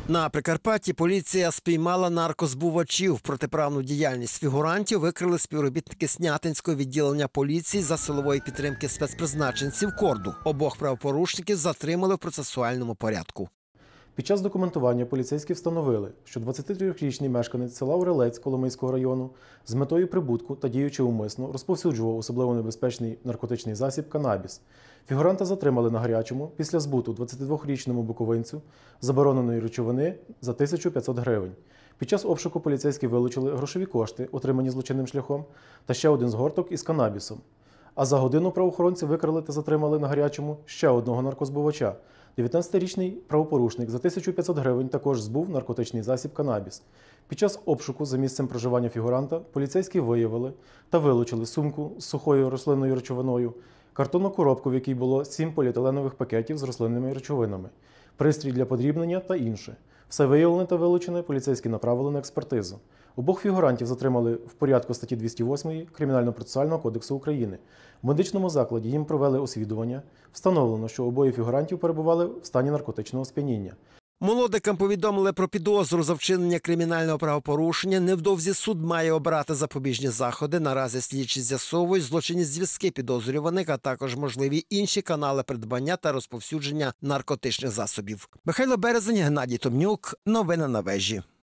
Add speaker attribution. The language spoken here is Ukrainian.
Speaker 1: На Прикарпатті поліція спіймала наркозбувачів. Протиправну діяльність фігурантів викрили співробітники Снятинського відділення поліції за силової підтримки спецпризначенців КОРДу. Обох правопорушників затримали в процесуальному порядку.
Speaker 2: Під час документування поліцейські встановили, що 23-річний мешканець села Орелець Коломийського району з метою прибутку та діючи умисно розповсюджував особливо небезпечний наркотичний засіб канабіс. Фігуранта затримали на гарячому після збуту 22-річному буковинцю забороненої речовини за 1500 гривень. Під час обшуку поліцейські вилучили грошові кошти, отримані злочинним шляхом, та ще один згорток із канабісом. А за годину правоохоронці викрили та затримали на гарячому ще одного наркозбувача. 19-річний правопорушник за 1500 гривень також збув наркотичний засіб канабіс. Під час обшуку за місцем проживання фігуранта поліцейські виявили та вилучили сумку з сухою рослинною речовиною, картонну коробку, в якій було 7 поліетиленових пакетів з рослинними речовинами, пристрій для подрібнення та інше. Все виявлене та вилучене поліцейські направили на експертизу. Обох фігурантів затримали в порядку статті 208 Кримінально-процесуального кодексу України. В медичному закладі їм провели освідування. Встановлено, що обоє фігурантів перебували в стані наркотичного сп'яніння.
Speaker 1: Молодикам повідомили про підозру за вчинення кримінального правопорушення. Невдовзі суд має обрати запобіжні заходи. Наразі слідчі з'ясовують злочинні зв'язки підозрюваних, а також можливі інші канали придбання та розповсюдження наркотичних засобів. Михайло Березень, Геннадій Томнюк. Новини на вежі.